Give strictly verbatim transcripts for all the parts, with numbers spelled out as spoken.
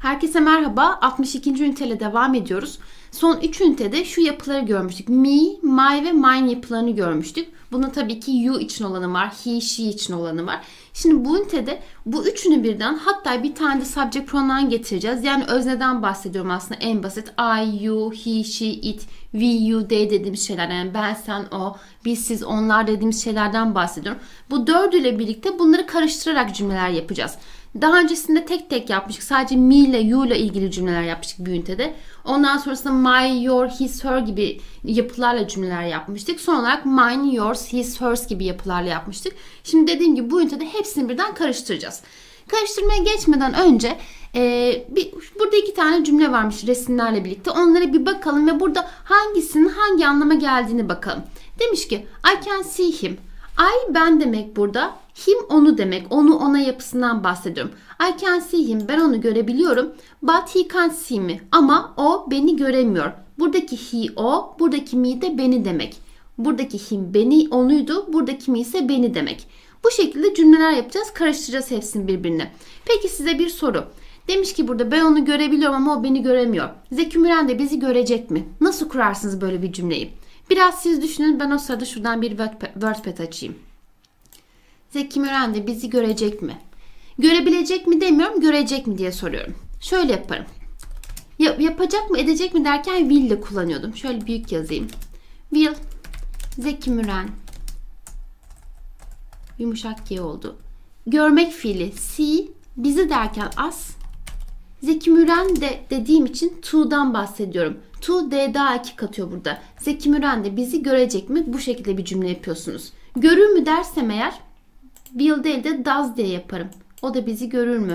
Herkese merhaba. altmış ikinci üniteyle devam ediyoruz. Son üç ünitede şu yapıları görmüştük. Me, my ve mine yapılarını görmüştük. Bunun tabii ki you için olanı var. He, she için olanı var. Şimdi bu ünitede bu üçünü birden, hatta bir tane de subject pronoun getireceğiz. Yani özneden bahsediyorum aslında en basit. I, you, he, she, it, we, you, they dediğimiz şeyler. Yani ben, sen, o, biz, siz, onlar dediğimiz şeylerden bahsediyorum. Bu dördüyle birlikte bunları karıştırarak cümleler yapacağız. Daha öncesinde tek tek yapmıştık. Sadece me ile you ile ilgili cümleler yapmıştık bir ünitede. Ondan sonrasında my, your, his, her gibi yapılarla cümleler yapmıştık. Son olarak mine, yours, his, hers gibi yapılarla yapmıştık. Şimdi dediğim gibi bu ünitede hepsini birden karıştıracağız. Karıştırmaya geçmeden önce e, bir, burada iki tane cümle varmış resimlerle birlikte. Onlara bir bakalım ve burada hangisinin hangi anlama geldiğini bakalım. Demiş ki I can see him. I ben demek burada. Him onu demek. Onu ona yapısından bahsediyorum. I can see him. Ben onu görebiliyorum. But he can't see me. Ama o beni göremiyor. Buradaki he o. Buradaki me de beni demek. Buradaki him beni onuydu. Buradaki me ise beni demek. Bu şekilde cümleler yapacağız. Karıştıracağız hepsini birbirine. Peki size bir soru. Demiş ki burada ben onu görebiliyorum ama o beni göremiyor. Zeki Müren de bizi görecek mi? Nasıl kurarsınız böyle bir cümleyi? Biraz siz düşünün. Ben o sırada şuradan bir WordPad açayım. Zeki Müren de bizi görecek mi? Görebilecek mi demiyorum, görecek mi diye soruyorum. Şöyle yaparım. Ya, yapacak mı, edecek mi derken will de kullanıyordum. Şöyle büyük yazayım. Will, Zeki Müren, yumuşak G oldu. Görmek fiili see, bizi derken as. Zeki Müren de dediğim için to'dan bahsediyorum. To D daha iki katıyor burada. Zeki Müren de bizi görecek mi? Bu şekilde bir cümle yapıyorsunuz. Görür mü dersem eğer will değil de does diye yaparım. O da bizi görür mü?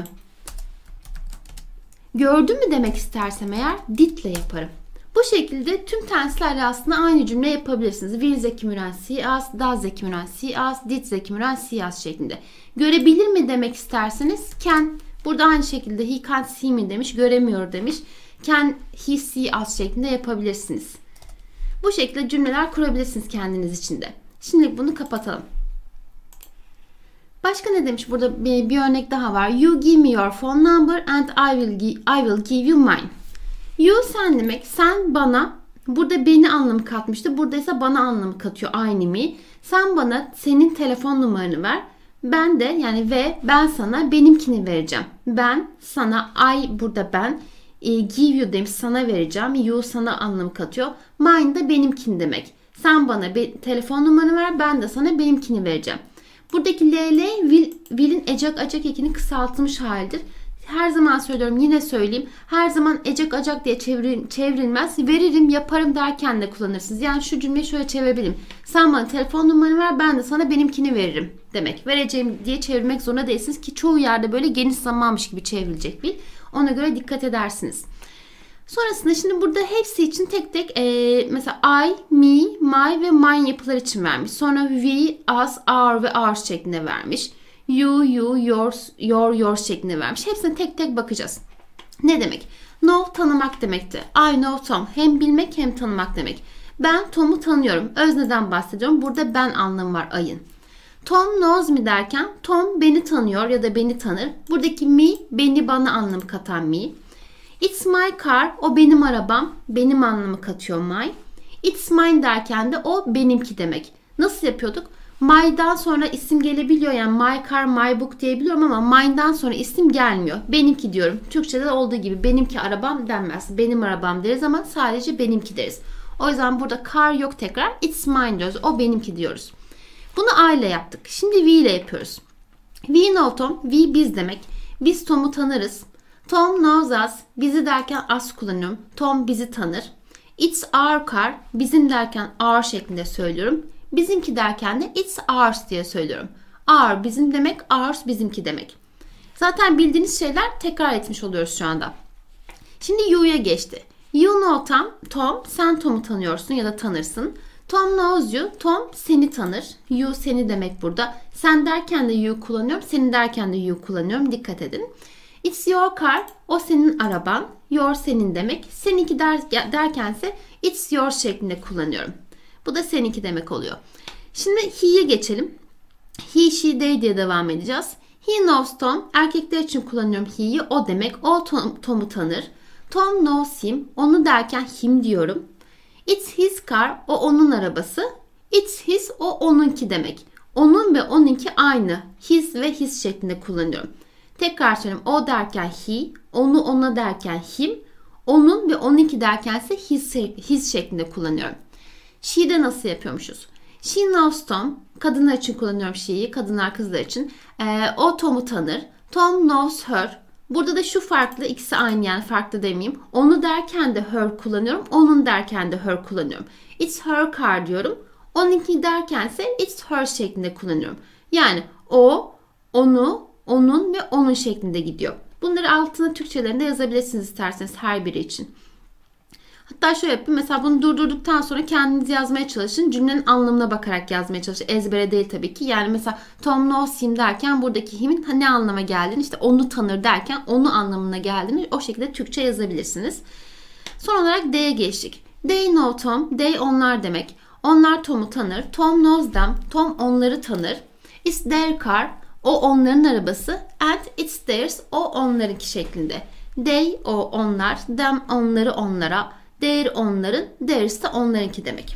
Gördü mü demek istersem eğer did ile yaparım. Bu şekilde tüm tenslerle aslında aynı cümle yapabilirsiniz. Will Zeki Müren see us, does Zeki Müren see us, did Zeki Müren see us şeklinde. Görebilir mi demek isterseniz can. Burada aynı şekilde he can't see me demiş, göremiyor demiş. Can he see us şeklinde yapabilirsiniz. Bu şekilde cümleler kurabilirsiniz kendiniz için de. Şimdi bunu kapatalım. Başka ne demiş? Burada bir, bir örnek daha var. You give me your phone number and I will give, I will give you mine. You sen demek. Sen bana, burada beni anlamı katmıştı. Burada ise bana anlamı katıyor aynı mi. Sen bana senin telefon numaranı ver. Ben de yani ve ben sana benimkini vereceğim. Ben sana I burada ben e, give you demiş, sana vereceğim. You sana anlamı katıyor. Mine de benimkini demek. Sen bana be, telefon numaranı ver, ben de sana benimkini vereceğim. Buradaki L L will, will'in ecek acak ekinin kısaltılmış halidir. Her zaman söylüyorum, yine söyleyeyim. Her zaman ecek acak diye çevir, çevrilmez. Veririm, yaparım derken de kullanırsınız. Yani şu cümleyi şöyle çevirebilirim. Sen bana telefon numaranı ver, ben de sana benimkini veririm demek. Vereceğim diye çevirmek zorunda değilsiniz ki çoğu yerde böyle geniş zamanmış gibi çevrilecek bir. Ona göre dikkat edersiniz. Sonrasında şimdi burada hepsi için tek tek e, mesela I, me, my ve mine yapılar için vermiş. Sonra we, us, our ve ours şeklinde vermiş. You, you, yours, your, yours şeklinde vermiş. Hepsine tek tek bakacağız. Ne demek? Know tanımak demekti. I know Tom. Hem bilmek hem tanımak demek. Ben Tom'u tanıyorum. Özneden bahsediyorum. Burada ben anlamı var I'ın. Tom knows me derken Tom beni tanıyor ya da beni tanır. Buradaki me beni bana anlamı katan me. It's my car. O benim arabam. Benim anlamı katıyor my. It's mine derken de o benimki demek. Nasıl yapıyorduk? My'dan sonra isim gelebiliyor. Yani my car, my book diyebiliyorum ama mine'dan sonra isim gelmiyor. Benimki diyorum. Türkçe'de olduğu gibi benimki arabam denmez. Benim arabam deriz ama sadece benimki deriz. O yüzden burada car yok tekrar. It's mine diyoruz. O benimki diyoruz. Bunu I ile yaptık. Şimdi we ile yapıyoruz. We know Tom. We biz demek. Biz Tom'u tanırız. Tom knows us. Bizi derken us kullanıyorum. Tom bizi tanır. It's our car. Bizim derken our şeklinde söylüyorum. Bizimki derken de it's ours diye söylüyorum. Our bizim demek, ours bizimki demek. Zaten bildiğiniz şeyler tekrar etmiş oluyoruz şu anda. Şimdi you'ya geçti. You know Tom. Tom, sen Tom'u tanıyorsun ya da tanırsın. Tom knows you. Tom seni tanır. You seni demek burada. Sen derken de you kullanıyorum. Senin derken de you kullanıyorum. Dikkat edin. It's your car. O senin araban. Your senin demek. Seninki der, derkense it's yours şeklinde kullanıyorum. Bu da seninki demek oluyor. Şimdi he'ye geçelim. He, she, they diye devam edeceğiz. He knows Tom. Erkekler için kullanıyorum he'yi. O demek. O Tom, Tom'u tanır. Tom knows him. Onu derken him diyorum. It's his car. O onun arabası. It's his. O onunki demek. Onun ve onunki aynı. His ve his şeklinde kullanıyorum. Tekrar söyleyeyim. O derken he. Onu ona derken him. Onun ve onunki derken ise his, his şeklinde kullanıyorum. She'de nasıl yapıyormuşuz? She knows Tom. Kadınlar için kullanıyorum she'yi. Kadınlar kızlar için. Ee, o Tom'u tanır. Tom knows her. Burada da şu farklı. İkisi aynı yani farklı demeyeyim. Onu derken de her kullanıyorum. Onun derken de her kullanıyorum. It's her car diyorum. Onunki derkense it's her şeklinde kullanıyorum. Yani o, onu, onun ve onun şeklinde gidiyor. Bunları altına Türkçelerinde yazabilirsiniz isterseniz her biri için. Hatta şöyle yapayım. Mesela bunu durdurduktan sonra kendiniz yazmaya çalışın. Cümlenin anlamına bakarak yazmaya çalışın. Ezbere değil tabii ki. Yani mesela Tom knows him derken buradaki him'in ne anlama geldiğini, işte onu tanır derken onu anlamına geldiğini o şekilde Türkçe yazabilirsiniz. Son olarak D'ye geçtik. They know Tom. They onlar demek. Onlar Tom'u tanır. Tom knows them. Tom onları tanır. It's their car. O onların arabası. And it's theirs. O onlarınki şeklinde. They o onlar. Them onları onlara. Their onların. Theirs de onlarınki demek.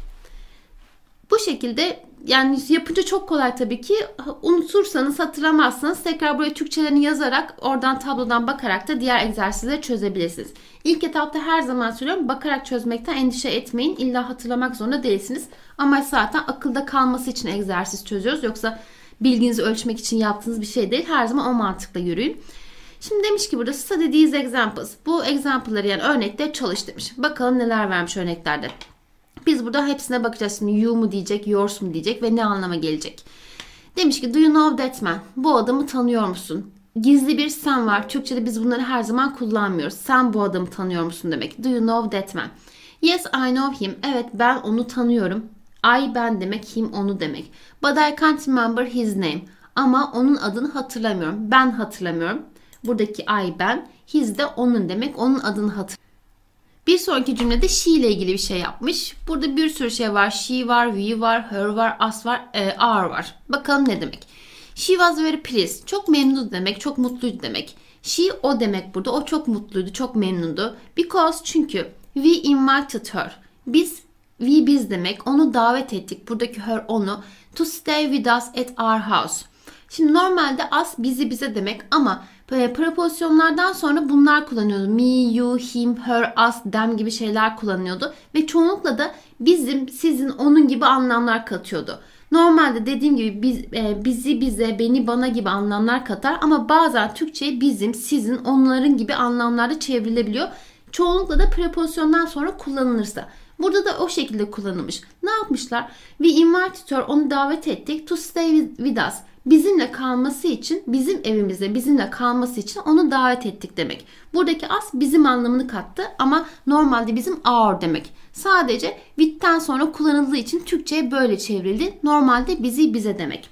Bu şekilde yani yapınca çok kolay tabii ki. Unutursanız, hatırlamazsanız tekrar buraya Türkçelerini yazarak oradan tablodan bakarak da diğer egzersizleri çözebilirsiniz. İlk etapta her zaman söylüyorum, bakarak çözmekten endişe etmeyin. İlla hatırlamak zorunda değilsiniz. Ama zaten akılda kalması için egzersiz çözüyoruz. Yoksa bilginizi ölçmek için yaptığınız bir şey değil. Her zaman o mantıkla yürüyün. Şimdi demiş ki burada study these examples. Bu example'ları yani örnekte çalış demiş. Bakalım neler vermiş örneklerde. Biz burada hepsine bakacağız. Şimdi you mu diyecek, yours mu diyecek ve ne anlama gelecek. Demiş ki do you know that man? Bu adamı tanıyor musun? Gizli bir sen var. Türkçe'de biz bunları her zaman kullanmıyoruz. Sen bu adamı tanıyor musun demek. Do you know that man? Yes, I know him. Evet, ben onu tanıyorum. I ben demek, him onu demek. But I can't remember his name. Ama onun adını hatırlamıyorum. Ben hatırlamıyorum. Buradaki I ben, his de onun demek. Onun adını hatırlamıyorum. Bir sonraki cümlede she ile ilgili bir şey yapmış. Burada bir sürü şey var. She var, we var, her var, us var, e, our var. Bakalım ne demek. She was very pleased. Çok memnun demek, çok mutluydu demek. She o demek burada. O çok mutluydu, çok memnundu. Because çünkü we invited her. Biz, we biz demek. Onu davet ettik. Buradaki her onu. To stay with us at our house. Şimdi normalde us bizi bize demek ama böyle prepozisyonlardan sonra bunlar kullanıyordu. Me, you, him, her, us, them gibi şeyler kullanıyordu. Ve çoğunlukla da bizim, sizin, onun gibi anlamlar katıyordu. Normalde dediğim gibi biz, e, bizi, bize, beni, bana gibi anlamlar katar. Ama bazen Türkçe'ye bizim, sizin, onların gibi anlamlarda çevrilebiliyor. Çoğunlukla da prepozisyondan sonra kullanılırsa. Burada da o şekilde kullanılmış. Ne yapmışlar? We invited her, onu davet ettik. To stay with us. Bizimle kalması için, bizim evimizde bizimle kalması için onu davet ettik demek. Buradaki as bizim anlamını kattı ama normalde bizim our demek. Sadece with'ten sonra kullanıldığı için Türkçe'ye böyle çevrildi. Normalde bizi bize demek.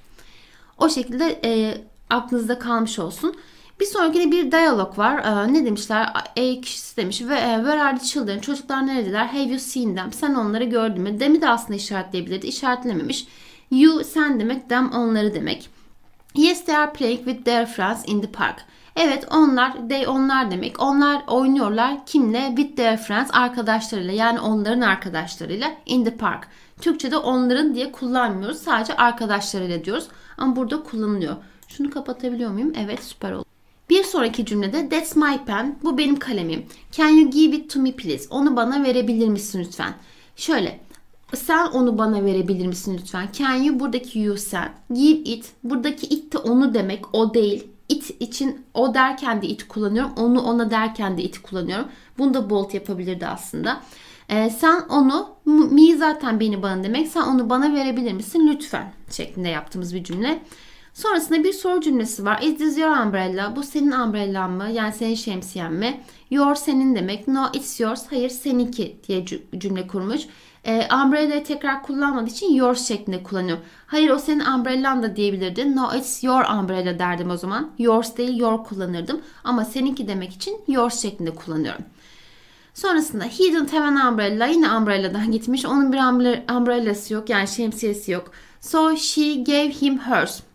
O şekilde e, aklınızda kalmış olsun. Bir sonraki bir diyalog var. Ee, ne demişler? A kişisi demiş. Ve where are the children? Çocuklar neredeler? Have you seen them? Sen onları gördün mü? Them'i de aslında işaretleyebilirdi. İşaretlememiş. You sen demek. Them onları demek. Yes, they are playing with their friends in the park. Evet, onlar, they onlar demek. Onlar oynuyorlar. Kimle? With their friends, arkadaşlarıyla. Yani onların arkadaşlarıyla in the park. Türkçe'de onların diye kullanmıyoruz. Sadece arkadaşlarıyla diyoruz. Ama burada kullanılıyor. Şunu kapatabiliyor muyum? Evet, süper oldu. Bir sonraki cümlede that's my pen. Bu benim kalemim. Can you give it to me please? Onu bana verebilir misin lütfen? Şöyle. Sen onu bana verebilir misin lütfen? Can you buradaki you sen. Give it. Buradaki it de onu demek. O değil. It için o derken de it kullanıyorum. Onu ona derken de it kullanıyorum. Bunu da bold yapabilirdi aslında. Ee, sen onu, me zaten beni bana demek. Sen onu bana verebilir misin lütfen? Şeklinde yaptığımız bir cümle. Sonrasında bir soru cümlesi var. Is this your umbrella? Bu senin umbrellan mı? Yani senin şemsiyen mi? Your senin demek. No it's yours. Hayır seninki diye cümle kurmuş. E, umbrella'yı tekrar kullanmadığı için yours şeklinde kullanıyor. Hayır o senin umbrellan da diyebilirdi. No it's your umbrella derdim o zaman. Yours değil your kullanırdım. Ama seninki demek için yours şeklinde kullanıyorum. Sonrasında he didn't have an umbrella. Yine umbrella'dan gitmiş. Onun bir umbrellası yok. Yani şemsiyesi yok. So she gave him hers.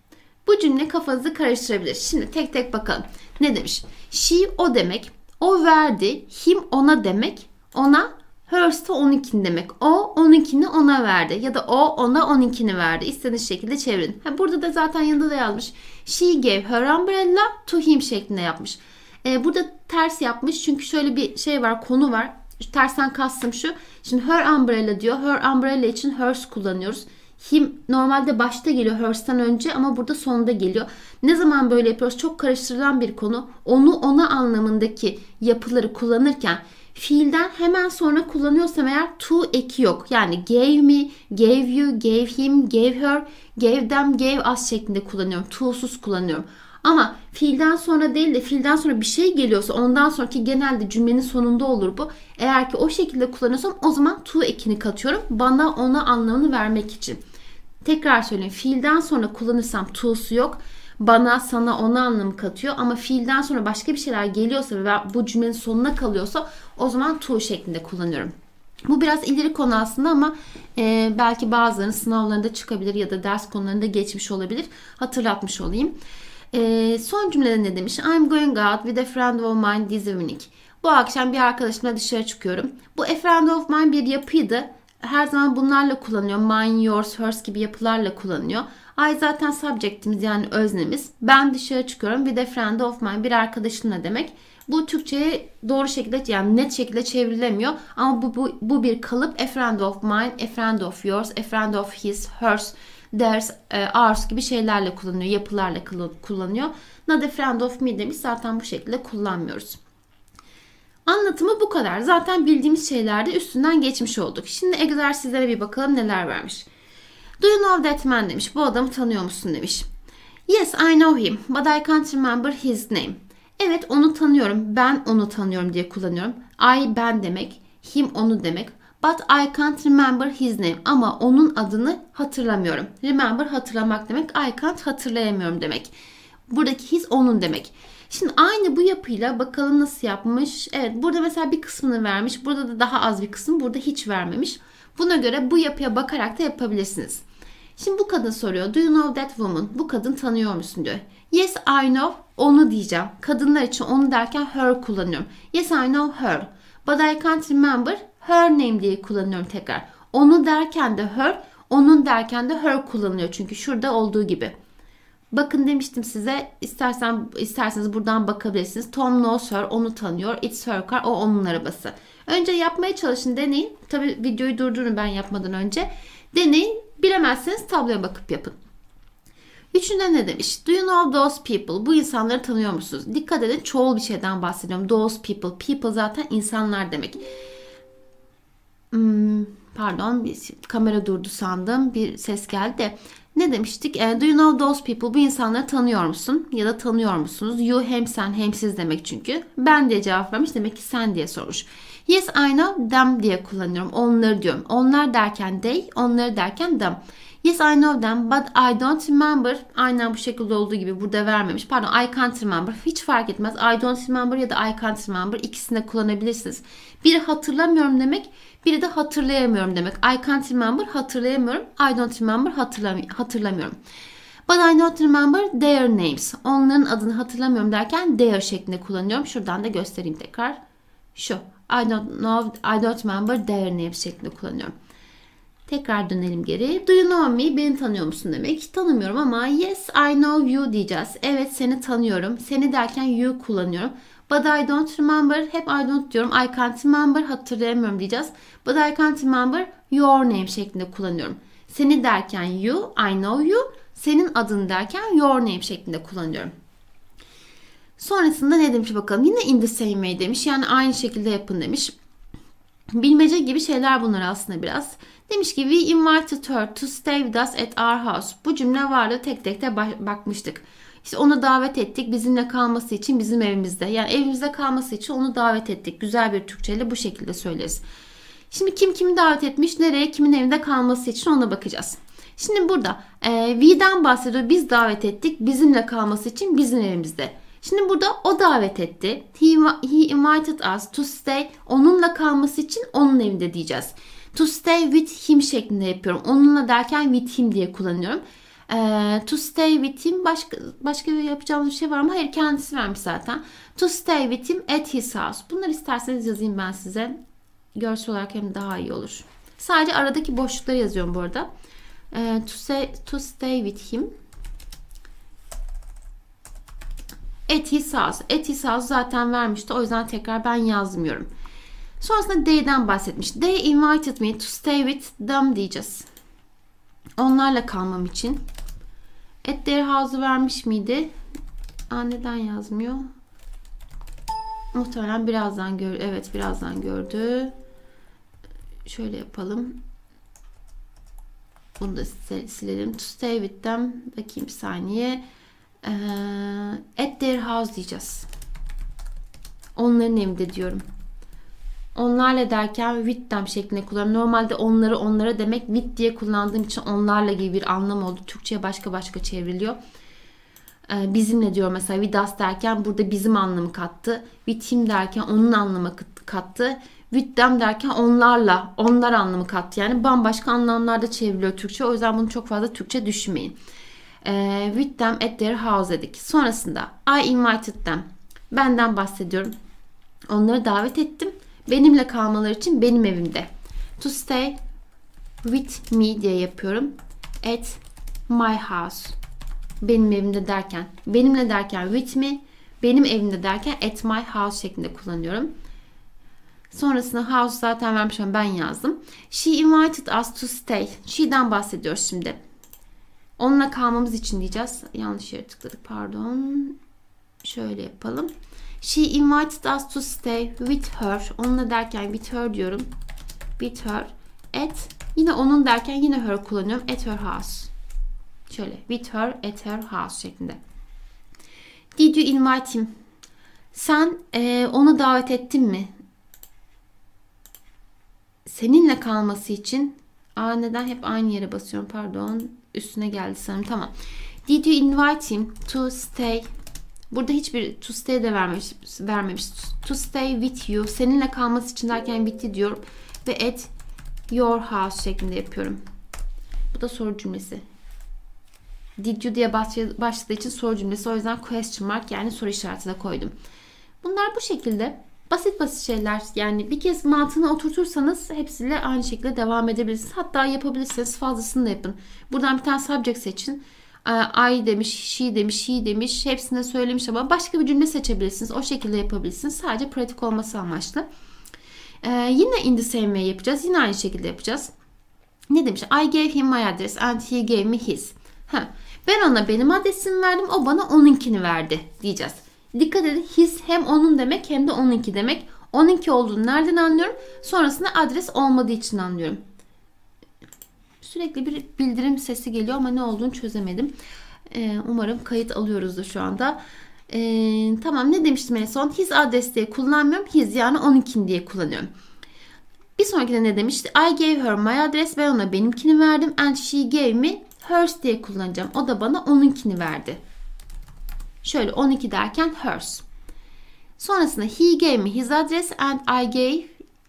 Bu cümle kafanızı karıştırabilir. Şimdi tek tek bakalım. Ne demiş? She o demek. O verdi. Him ona demek. Ona hers de onunkini demek. O onunkini ona verdi. Ya da o ona onunkini verdi. İstediğiniz şekilde çevirin. Ha, burada da zaten yanında da yazmış. She gave her umbrella to him şeklinde yapmış. Ee, burada ters yapmış. Çünkü şöyle bir şey var. Konu var. Tersten kastım şu. Şimdi her umbrella diyor. Her umbrella için hers kullanıyoruz. Him normalde başta geliyor hers'ten önce ama burada sonunda geliyor. Ne zaman böyle yapıyoruz? Çok karıştırılan bir konu. Onu ona anlamındaki yapıları kullanırken fiilden hemen sonra kullanıyorsam eğer to eki yok. Yani gave me, gave you, gave him, gave her, gave them, gave us şeklinde kullanıyorum. To'suz kullanıyorum. Ama fiilden sonra değil de fiilden sonra bir şey geliyorsa ondan sonraki genelde cümlenin sonunda olur bu. Eğer ki o şekilde kullanıyorsam o zaman to ekini katıyorum. Bana ona anlamını vermek için. Tekrar söyleyeyim. Fiilden sonra kullanırsam to'su yok. Bana, sana, ona anlamı katıyor. Ama fiilden sonra başka bir şeyler geliyorsa ve bu cümlenin sonuna kalıyorsa o zaman to şeklinde kullanıyorum. Bu biraz ileri konu aslında ama e, belki bazılarının sınavlarında çıkabilir ya da ders konularında geçmiş olabilir. Hatırlatmış olayım. E, son cümlede ne demiş? I'm going out with a friend of mine this evening. Bu akşam bir arkadaşımla dışarı çıkıyorum. Bu a friend of mine bir yapıydı. Her zaman bunlarla kullanıyor. Mine, yours, hers gibi yapılarla kullanıyor. I zaten subject'imiz yani öznemiz. Ben dışarı çıkıyorum. Bir de friend of mine bir arkadaşımla demek. Bu Türkçe'ye doğru şekilde yani net şekilde çevrilemiyor. Ama bu, bu, bu bir kalıp. A friend of mine, a friend of yours, a friend of his, hers, theirs, ours gibi şeylerle kullanıyor. Yapılarla kullanıyor. Not a friend of me demiş. Zaten bu şekilde kullanmıyoruz. Anlatımı bu kadar. Zaten bildiğimiz şeylerde üstünden geçmiş olduk. Şimdi egzersizlere bir bakalım neler vermiş. Do you know that man demiş. Bu adamı tanıyor musun demiş. Yes, I know him, but I can't remember his name. Evet, onu tanıyorum. Ben onu tanıyorum diye kullanıyorum. I ben demek. Him onu demek. But I can't remember his name. Ama onun adını hatırlamıyorum. Remember hatırlamak demek. I can't hatırlayamıyorum demek. Buradaki his onun demek. Şimdi aynı bu yapıyla bakalım nasıl yapmış. Evet, burada mesela bir kısmını vermiş. Burada da daha az bir kısım. Burada hiç vermemiş. Buna göre bu yapıya bakarak da yapabilirsiniz. Şimdi bu kadın soruyor. Do you know that woman? Bu kadın tanıyor musun diyor. Yes, I know. Onu diyeceğim. Kadınlar için onu derken her kullanıyorum. Yes, I know her. But I can't remember her name diye kullanıyorum tekrar. Onu derken de her, onun derken de her kullanılıyor. Çünkü şurada olduğu gibi. Bakın demiştim size, istersen isterseniz buradan bakabilirsiniz. Tom knows her, onu tanıyor. It's her car, o onun arabası. Önce yapmaya çalışın, deneyin. Tabii videoyu durdurun ben yapmadan önce. Deneyin, bilemezseniz tabloya bakıp yapın. Üçüncüde ne demiş? Do you know those people? Bu insanları tanıyor musunuz? Dikkat edin, çoğul bir şeyden bahsediyorum. Those people. People zaten insanlar demek. Hmm, pardon, bir kamera durdu sandım. Bir ses geldi de. Ne demiştik? E, do you know those people? Bu insanları tanıyor musun? Ya da tanıyor musunuz? You hem sen hem siz demek çünkü. Ben diye cevap vermiş. Demek ki sen diye sormuş. Yes, I know them diye kullanıyorum. Onları diyorum. Onlar derken they, onları derken them. Yes, I know them but I don't remember. Aynen bu şekilde olduğu gibi burada vermemiş. Pardon, I can't remember. Hiç fark etmez. I don't remember ya da I can't remember. İkisini de kullanabilirsiniz. Biri hatırlamıyorum demek. Biri de hatırlayamıyorum demek. I can't remember hatırlayamıyorum. I don't remember hatırlam- hatırlamıyorum. But I don't remember their names. Onların adını hatırlamıyorum derken their şeklinde kullanıyorum. Şuradan da göstereyim tekrar. Şu. I don't know, I don't remember their names şeklinde kullanıyorum. Tekrar dönelim geri. Do you know me? Beni tanıyor musun demek. Tanımıyorum ama yes, I know you diyeceğiz. Evet, seni tanıyorum. Seni derken you kullanıyorum. But I don't remember. Hep I don't diyorum. I can't remember. Hatırlayamıyorum diyeceğiz. But I can't remember your name şeklinde kullanıyorum. Seni derken you, I know you. Senin adın derken your name şeklinde kullanıyorum. Sonrasında ne demiş bakalım. Yine in the same way demiş. Yani aynı şekilde yapın demiş. Bilmece gibi şeyler bunlar aslında biraz. Demiş ki we invited her to stay with us at our house. Bu cümle vardı, tek tek de bakmıştık. İşte onu davet ettik bizimle kalması için bizim evimizde. Yani evimizde kalması için onu davet ettik. Güzel bir Türkçeyle bu şekilde söyleriz. Şimdi kim kimi davet etmiş, nereye, kimin evinde kalması için ona bakacağız. Şimdi burada e, we'den bahsediyor. Biz davet ettik bizimle kalması için bizim evimizde. Şimdi burada o davet etti. He, he invited us to stay. Onunla kalması için onun evinde diyeceğiz. To stay with him şeklinde yapıyorum. Onunla derken with him diye kullanıyorum. Ee, to stay with him. Başka, başka bir yapacağımız bir şey var mı? Hayır, kendisi vermiş zaten. To stay with him at his house. Bunları isterseniz yazayım ben size. Görsel olarak hem daha iyi olur. Sadece aradaki boşlukları yazıyorum bu arada. Ee, to, say, to stay with him at his house. At his house zaten vermişti. O yüzden tekrar ben yazmıyorum. Sonrasında they'den bahsetmiş. They invited me to stay with them diyeceğiz. Onlarla kalmam için. At their house'u vermiş miydi? Aa, neden yazmıyor? Muhtemelen birazdan gör. Evet, birazdan gördü. Şöyle yapalım. Bunu da silelim. To stay with them. Bakayım bir saniye. Ee, at their house diyeceğiz. Onların evinde diyorum. Onlarla derken with them şeklinde kullanıyorum. Normalde onları onlara demek with diye kullandığım için onlarla gibi bir anlam oldu. Türkçe'ye başka başka çevriliyor. Ee, bizimle diyor mesela with us derken burada bizim anlamı kattı. With him derken onun anlamı kattı. With them derken onlarla, onlar anlamı kattı. Yani bambaşka anlamlarda çevriliyor Türkçe. O yüzden bunu çok fazla Türkçe düşünmeyin. Ee, with them at their house dedik. Sonrasında I invited them. Benden bahsediyorum. Onları davet ettim. Benimle kalmaları için benim evimde. To stay with me diye yapıyorum. At my house. Benim evimde derken, benimle derken with me, benim evimde derken at my house şeklinde kullanıyorum. Sonrasında house zaten vermişim, ben yazdım. She invited us to stay. She'den bahsediyoruz şimdi. Onunla kalmamız için diyeceğiz. Yanlış yere tıkladık, pardon. Şöyle yapalım. She invited us to stay with her. Onunla derken with her diyorum. With her. At. Yine onun derken yine her kullanıyorum. At her house. Şöyle. With her at her house şeklinde. Did you invite him? Sen e, onu davet ettin mi? Seninle kalması için. Aa, neden hep aynı yere basıyorum? Pardon. Üstüne geldi sanırım. Tamam. Did you invite him to stay? Burada hiçbir to stay de vermemiş. vermemiş. To stay with you. Seninle kalması için derken with you diyorum. Ve at your house şeklinde yapıyorum. Bu da soru cümlesi. Did you diye başladığı için soru cümlesi. O yüzden question mark, yani soru işareti de koydum. Bunlar bu şekilde. Basit basit şeyler. Yani bir kez mantığını oturtursanız hepsiyle aynı şekilde devam edebilirsiniz. Hatta yapabilirsiniz. Fazlasını da yapın. Buradan bir tane subject seçin. I demiş, she demiş, he demiş. Hepsine söylemiş ama başka bir cümle seçebilirsiniz. O şekilde yapabilirsiniz. Sadece pratik olması amaçlı. Ee, yine in the same way yapacağız. Yine aynı şekilde yapacağız. Ne demiş? I gave him my address and he gave me his. Ha. Ben ona benim adresimi verdim. O bana onunkini verdi diyeceğiz. Dikkat edin. His hem onun demek hem de onunki demek. Onunki olduğunu nereden anlıyorum? Sonrasında adres olmadığı için anlıyorum. Sürekli bir bildirim sesi geliyor ama ne olduğunu çözemedim. Ee, umarım kayıt alıyoruzdur şu anda. Ee, tamam, ne demiştim en son? His adres diye kullanmıyorum. His yani onunkini diye kullanıyorum. Bir sonrakinde ne demişti? I gave her my address. Ben ona benimkini verdim. And she gave me hers diye kullanacağım. O da bana onunkini verdi. Şöyle on iki derken hers. Sonrasında he gave me his address and I gave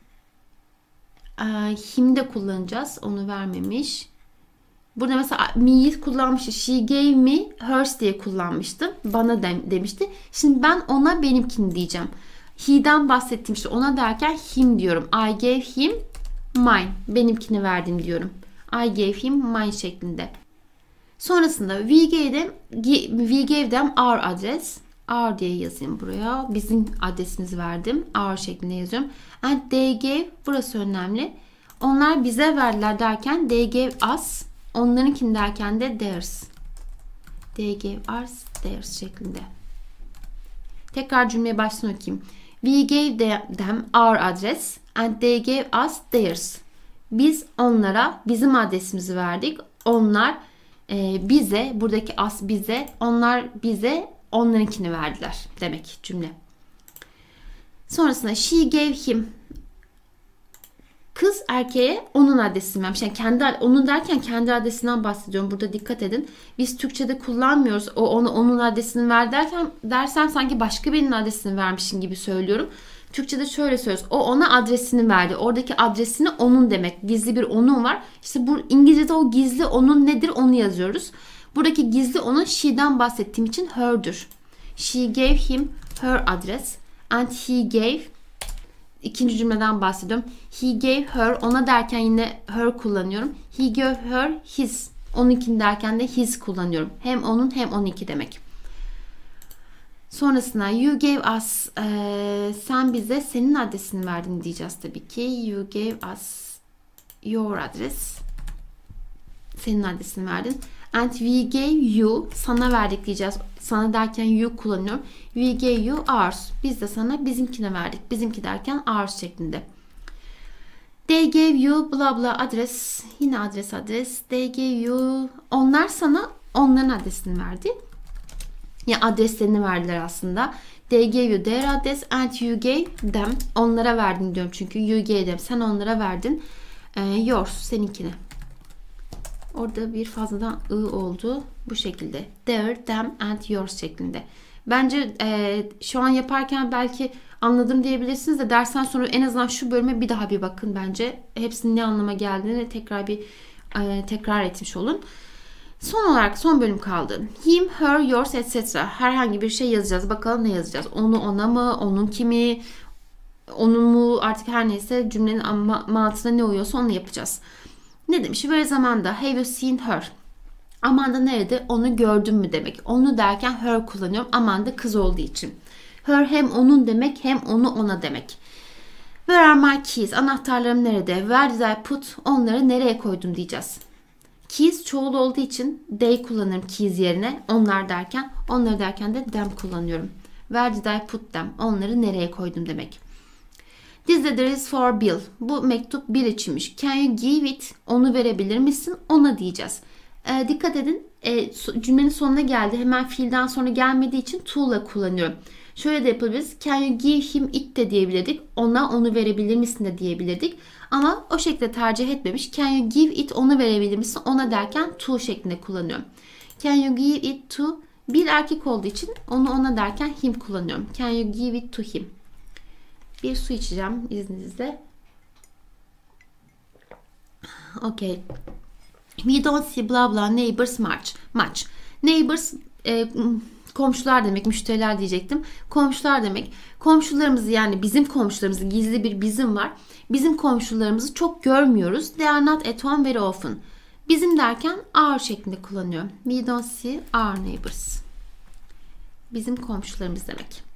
uh, him de kullanacağız. Onu vermemiş. Burada mesela me'yi kullanmıştı. She gave me hers diye kullanmıştım. Bana de, demişti. Şimdi ben ona benimkini diyeceğim. He'den bahsettim işte, ona derken him diyorum. I gave him mine. Benimkini verdim diyorum. I gave him mine şeklinde. Sonrasında we gave them, we gave them our address. Our diye yazayım buraya. Bizim adresimizi verdim. Our şeklinde yazıyorum. And they gave, burası önemli. Onlar bize verdiler derken they gave us. Onlarınkini derken de theirs. They gave us theirs şeklinde. Tekrar cümleye baştan okuyayım. We gave them our address and they gave us theirs. Biz onlara bizim adresimizi verdik. Onlar e, bize, buradaki us bize, onlar bize onlarınkini verdiler demek cümle. Sonrasında she gave him. Kız erkeğe onun adresini vermiş. Yani kendi, onun derken kendi adresinden bahsediyorum. Burada dikkat edin. Biz Türkçe'de kullanmıyoruz. O ona onun adresini ver derken, dersem sanki başka birinin adresini vermişim gibi söylüyorum. Türkçe'de şöyle söylüyoruz. O ona adresini verdi. Oradaki adresini onun demek. Gizli bir onun var. İşte bu İngilizce'de o gizli onun nedir onu yazıyoruz. Buradaki gizli onun she'den bahsettiğim için her'dür. She gave him her address and he gave, ikinci cümleden bahsediyorum. He gave her, ona derken yine her kullanıyorum. He gave her his, onunkini derken de his kullanıyorum. Hem onun hem onunki demek. Sonrasında you gave us, e, sen bize senin adresini verdin diyeceğiz tabii ki. You gave us your address. Senin adresini verdin. And we gave you, sana verdik diyeceğiz. Sana derken you kullanıyorum. We gave you ours. Biz de sana bizimkine verdik. Bizimki derken ours şeklinde. They gave you blah blah adres. Yine adres adres. They gave you. Onlar sana onların adresini verdi. Ya adreslerini verdiler aslında. They gave you their address and you gave them. Onlara verdin diyorum çünkü. You gave them. Sen onlara verdin. Ee, yours. Seninkine. Orada bir fazladan ı oldu. Bu şekilde. Their, them and yours şeklinde. Bence e, şu an yaparken belki anladım diyebilirsiniz de dersten sonra en azından şu bölüme bir daha bir bakın bence. Hepsinin ne anlama geldiğini tekrar bir e, tekrar etmiş olun. Son olarak son bölüm kaldı. Him, her, yours, et cetera. Herhangi bir şey yazacağız. Bakalım ne yazacağız? Onu, ona mı? Onun kimi? Onun mu? Artık her neyse cümlenin ma- mantığına ne uyuyorsa onu yapacağız. Ne demiş? Where is Amanda? Have you seen her? Amanda nerede? Onu gördün mü demek. Onu derken her kullanıyorum. Amanda kız olduğu için. Her hem onun demek hem onu ona demek. Where are my keys? Anahtarlarım nerede? Where did I put? Onları nereye koydum diyeceğiz. Keys çoğul olduğu için they kullanırım keys yerine. Onlar derken, onları derken de them kullanıyorum. Where did I put them? Onları nereye koydum demek. This letter is for Bill. Bu mektup Bill içinmiş. Can you give it? Onu verebilir misin? Ona diyeceğiz. E, dikkat edin. E, cümlenin sonuna geldi. Hemen fiilden sonra gelmediği için to'la kullanıyorum. Şöyle de yapabiliriz. Can you give him it de diyebilirdik. Ona onu verebilir misin de diyebilirdik. Ama o şekilde tercih etmemiş. Can you give it? Onu verebilir misin? Ona derken to şeklinde kullanıyorum. Can you give it to? Bir erkek olduğu için onu ona derken him kullanıyorum. Can you give it to him? Bir su içeceğim izninizle. Okay. We don't see blah blah neighbors much. Much. Neighbors e, komşular demek, müşteriler diyecektim. Komşular demek. Komşularımızı, yani bizim komşularımızı, gizli bir bizim var. Bizim komşularımızı çok görmüyoruz. They are not at home very often. Bizim derken our şeklinde kullanıyorum. We don't see our neighbors. Bizim komşularımız demek.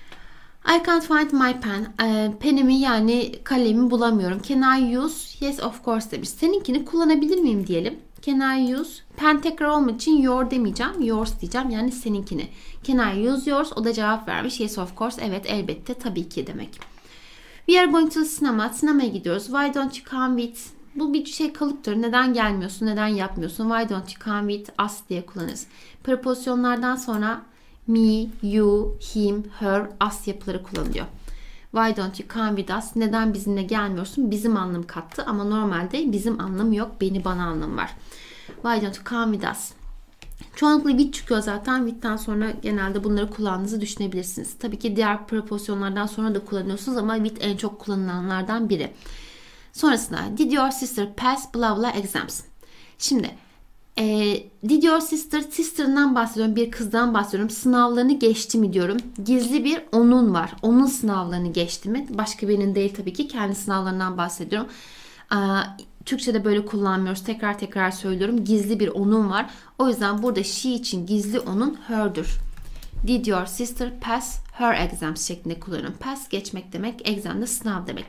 I can't find my pen. E, penimi yani kalemimi bulamıyorum. Can I use? Yes of course demiş. Seninkini kullanabilir miyim diyelim. Can I use? Pen tekrar olmak için your demeyeceğim. Yours diyeceğim. Yani seninkini. Can I use yours? O da cevap vermiş. Yes of course. Evet elbette tabii ki demek. We are going to the cinema. Sinemaya gidiyoruz. Why don't you come with? Bu bir şey kalıptır. Neden gelmiyorsun? Neden yapmıyorsun? Why don't you come with us diye kullanırız. Prepozisyonlardan sonra me, you, him, her, us yapıları kullanılıyor. Why don't you come with us? Neden bizimle gelmiyorsun? Bizim anlamı kattı ama normalde bizim anlamı yok. Beni bana anlamı var. Why don't you come with us? Çoğunlukla with çıkıyor zaten. With'ten sonra genelde bunları kullandığınızı düşünebilirsiniz. Tabii ki diğer prepozisyonlardan sonra da kullanıyorsunuz ama with en çok kullanılanlardan biri. Sonrasında did your sister pass blah blah exams? Şimdi e, did your sister, sister'ından bahsediyorum. Bir kızdan bahsediyorum. Sınavlarını geçti mi diyorum. Gizli bir onun var. Onun sınavlarını geçti mi? Başka birinin değil tabii ki. Kendi sınavlarından bahsediyorum. E, Türkçe'de böyle kullanmıyoruz. Tekrar tekrar söylüyorum. Gizli bir onun var. O yüzden burada she için gizli onun her'dür. Did your sister pass her exams şeklinde kullanıyorum. Pass geçmek demek. Exam de sınav demek.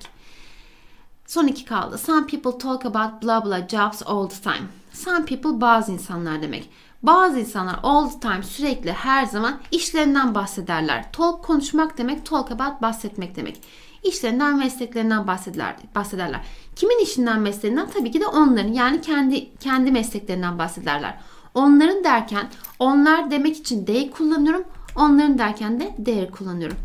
Son iki kaldı. Some people talk about blah blah jobs all the time. Some people bazı insanlar demek. Bazı insanlar all the time sürekli her zaman işlerinden bahsederler. Talk konuşmak demek. Talk about bahsetmek demek. İşlerinden, mesleklerinden bahsederler. bahsederler. Kimin işinden, mesleğinden? Tabii ki de onların. Yani kendi kendi mesleklerinden bahsederler. Onların derken onlar demek için they kullanıyorum. Onların derken de their kullanıyorum.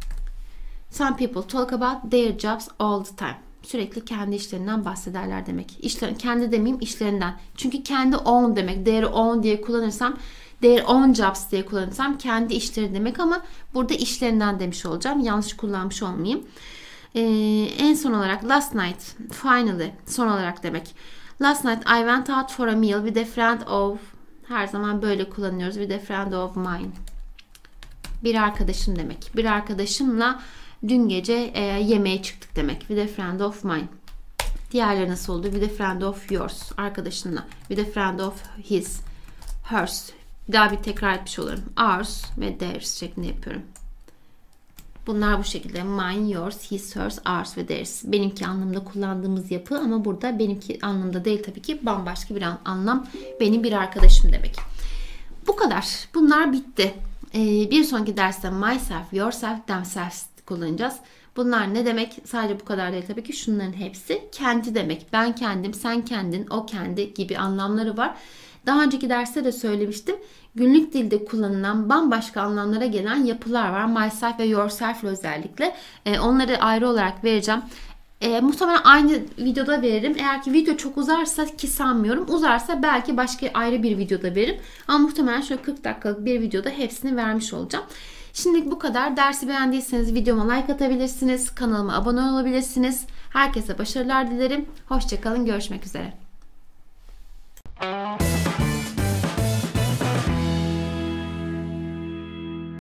Some people talk about their jobs all the time. Sürekli kendi işlerinden bahsederler demek. İşler, kendi demeyeyim, işlerinden. Çünkü kendi own demek. Their own diye kullanırsam, their own jobs diye kullanırsam kendi işleri demek ama burada işlerinden demiş olacağım. Yanlış kullanmış olmayayım. Ee, en son olarak last night, finally, son olarak demek. Last night I went out for a meal with a friend of her zaman böyle kullanıyoruz. With a friend of mine. Bir arkadaşım demek. Bir arkadaşımla dün gece e, yemeğe çıktık demek. With a friend of mine. Diğerleri nasıl oldu? With a friend of yours. Arkadaşınla. With a friend of his. Hers. Bir daha bir tekrar etmiş olurum. Ours ve theirs şeklinde yapıyorum. Bunlar bu şekilde. Mine, yours, his, hers, ours ve theirs. Benimki anlamda kullandığımız yapı ama burada benimki anlamda değil tabii ki. Bambaşka bir anlam. Benim bir arkadaşım demek. Bu kadar. Bunlar bitti. Ee, bir sonraki derste myself, yourself, themselves kullanacağız. Bunlar ne demek? Sadece bu kadar değil tabii ki. Şunların hepsi kendi demek. Ben kendim, sen kendin, o kendi gibi anlamları var. Daha önceki derste de söylemiştim. Günlük dilde kullanılan bambaşka anlamlara gelen yapılar var. Myself ve yourself özellikle. Ee, onları ayrı olarak vereceğim. Ee, muhtemelen aynı videoda veririm. Eğer ki video çok uzarsa, ki sanmıyorum. Uzarsa belki başka ayrı bir videoda veririm. Ama muhtemelen şöyle kırk dakikalık bir videoda hepsini vermiş olacağım. Şimdilik bu kadar. Dersi beğendiyseniz videoma like atabilirsiniz. Kanalıma abone olabilirsiniz. Herkese başarılar dilerim. Hoşça kalın. Görüşmek üzere.